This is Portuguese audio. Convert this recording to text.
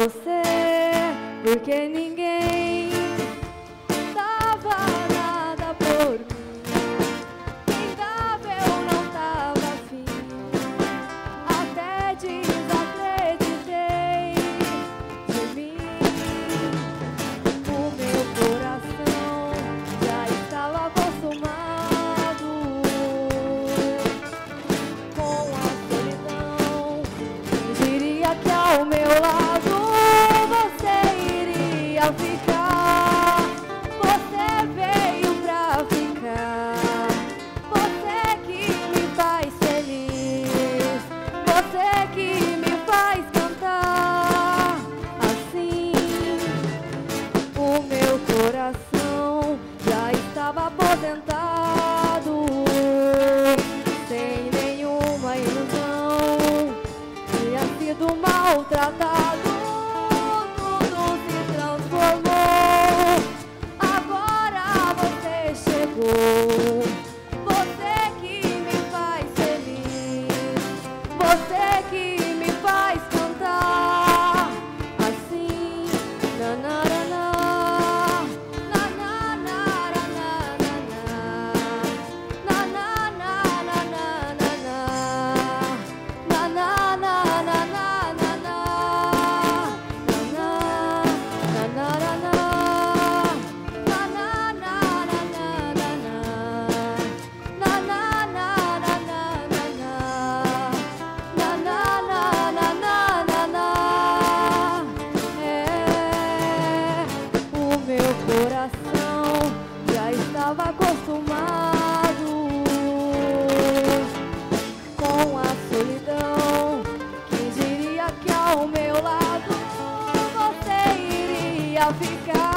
você, porque ninguém dava nada por mim. Quem dava eu não tava afim, até desacreditei de mim. O meu coração já estava acostumado com a solidão. Quem diria que ao meu lado você iria ficar? Você veio pra ficar. Você que me faz feliz, você que me faz cantar. Assim, o meu coração já estava aposentado, sem nenhuma ilusão. Tinha sido maltratado, tudo se transformou. Agora você chegou, você que me faz feliz, você que me faz cantar. Assim, nanarana, o meu coração já estava acostumado com a solidão. Quem diria que ao meu lado você iria ficar?